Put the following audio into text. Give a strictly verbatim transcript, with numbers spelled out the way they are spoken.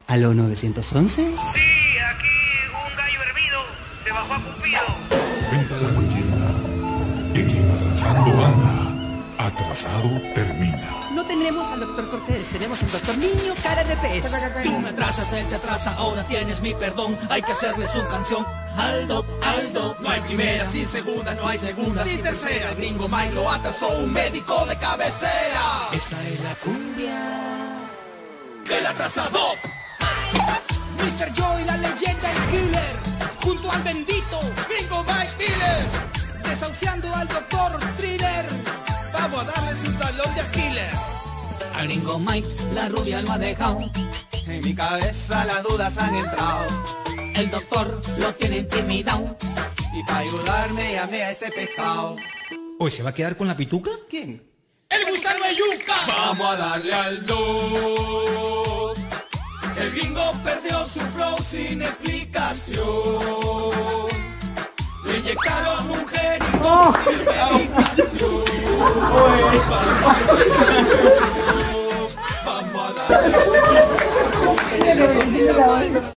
¿Aló nueve once? Sí, aquí un gallo hervido se bajó a Cupido. Cuenta la leyenda que quien atrasando anda, atrasado termina. No tenemos al doctor Cortés, tenemos al doctor Niño Cara de Pez. Tú me atrasas, él te atrasa, ahora tienes mi perdón. Hay que hacerle su canción. Aldo, Aldo, no hay primera sin segunda, no hay segunda sin tercera. El gringo Mike lo atrasó un médico de cabecera. Esta es la cumbia del atrasador. mister Joe y la leyenda el killer, junto al bendito gringo Mike Miller, desahuciando al doctor Thriller. Vamos a darle su talón de Aquiles. Al gringo Mike la rubia lo ha dejado. En mi cabeza las dudas han entrado. El doctor lo tiene intimidado. Y para ayudarme llamé a este pescado. ¿Hoy se va a quedar con la pituca? ¿Quién? ¡El gusano de yuca! Vamos a darle al doc. El gringo perdió su flow sin explicación. Le inyectaron un género sin medicación. Vamos a darle al doc.